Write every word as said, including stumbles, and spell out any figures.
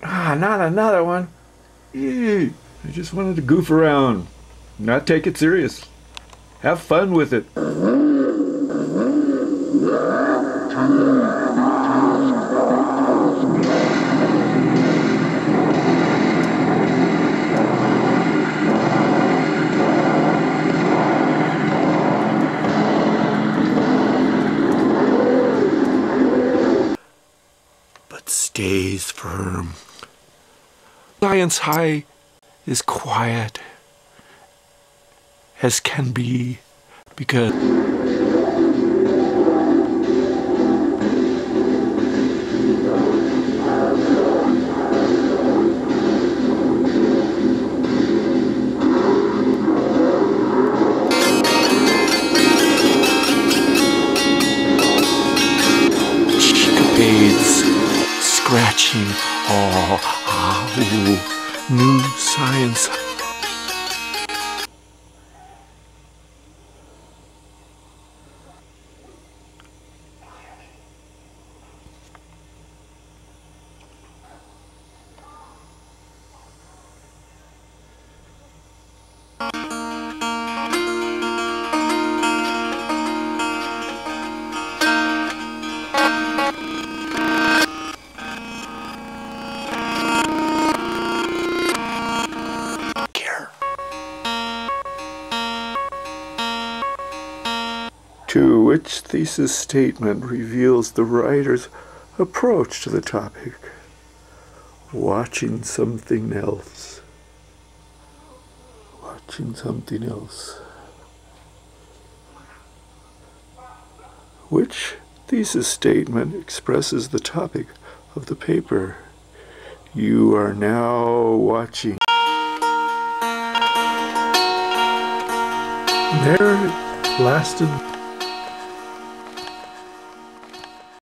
Ah, not another one. Eee, I just wanted to goof around, not take it serious. Have fun with it. But stays firm. Science High is quiet as can be because chickabades scratching all ah, ooh, new science. To which thesis statement reveals the writer's approach to the topic. Watching something else. Watching something else. Which thesis statement expresses the topic of the paper. You are now watching. There it lasted